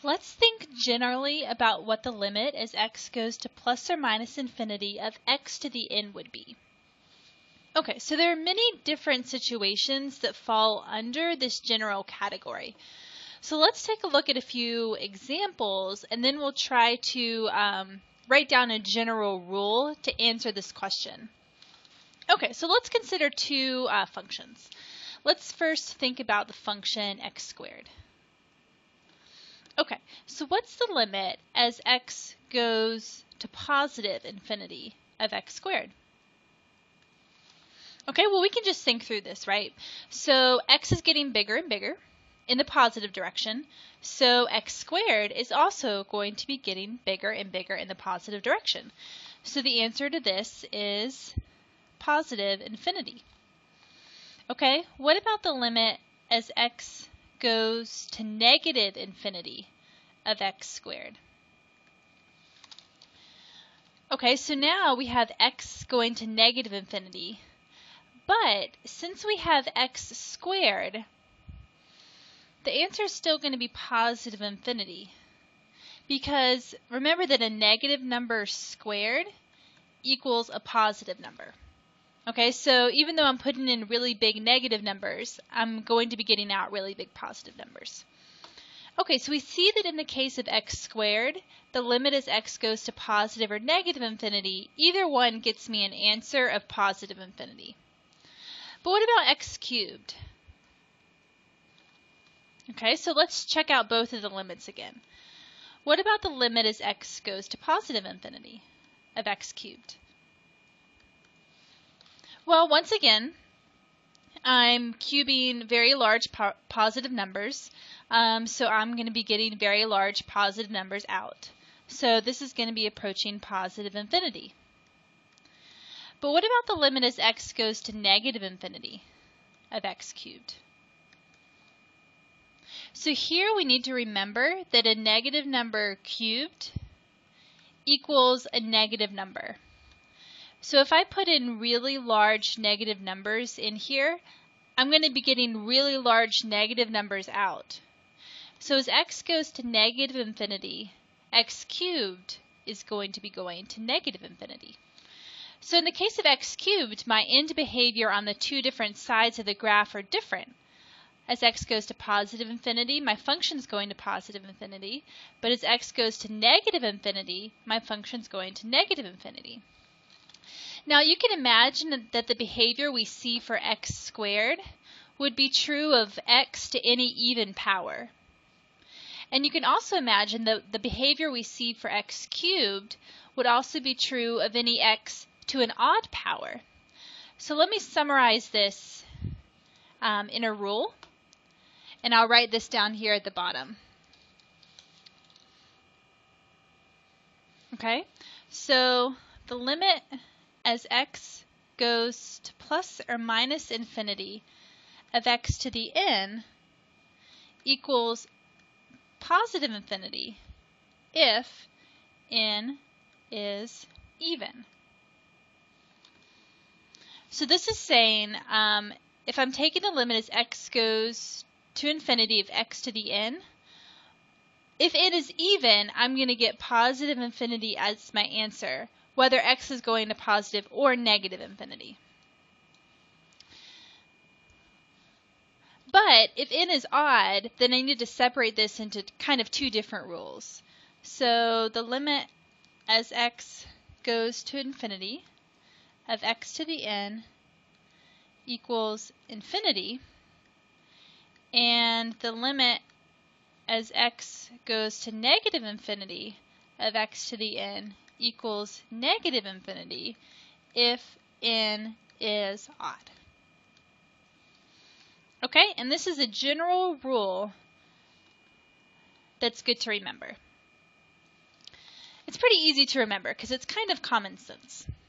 Let's think generally about what the limit as x goes to plus or minus infinity of x to the n would be. Okay, so there are many different situations that fall under this general category. So let's take a look at a few examples, and then we'll try to write down a general rule to answer this question. Okay, so let's consider two functions. Let's first think about the function x squared. Okay, so what's the limit as x goes to positive infinity of x squared? Okay, well we can just think through this, right? So x is getting bigger and bigger in the positive direction, so x squared is also going to be getting bigger and bigger in the positive direction. So the answer to this is positive infinity. Okay, what about the limit as x goes to negative infinity of x squared? Okay, so now we have x going to negative infinity, but since we have x squared, the answer is still going to be positive infinity, because remember that a negative number squared equals a positive number. Okay, so even though I'm putting in really big negative numbers, I'm going to be getting out really big positive numbers. Okay, so we see that in the case of x squared, the limit as x goes to positive or negative infinity, either one gets me an answer of positive infinity. But what about x cubed? Okay, so let's check out both of the limits again. What about the limit as x goes to positive infinity of x cubed? Well, once again, I'm cubing very large positive numbers, so I'm going to be getting very large positive numbers out. So this is going to be approaching positive infinity. But what about the limit as x goes to negative infinity of x cubed? So here we need to remember that a negative number cubed equals a negative number. So if I put in really large negative numbers in here, I'm going to be getting really large negative numbers out. So as x goes to negative infinity, x cubed is going to be going to negative infinity. So in the case of x cubed, my end behavior on the two different sides of the graph are different. As x goes to positive infinity, my function is going to positive infinity, but as x goes to negative infinity, my function is going to negative infinity. Now you can imagine that the behavior we see for x squared would be true of x to any even power. And you can also imagine that the behavior we see for x cubed would also be true of any x to an odd power. So let me summarize this in a rule, and I'll write this down here at the bottom. Okay, so the limit as x goes to plus or minus infinity of x to the n equals positive infinity if n is even. So this is saying if I'm taking the limit as x goes to infinity of x to the n, if n is even, I'm going to get positive infinity as my answer, whether x is going to positive or negative infinity. But if n is odd, then I need to separate this into kind of two different rules. So the limit as x goes to infinity of x to the n equals infinity, and the limit as x goes to negative infinity of x to the n equals negative infinity if n is odd. Okay, and this is a general rule that's good to remember. It's pretty easy to remember because it's kind of common sense.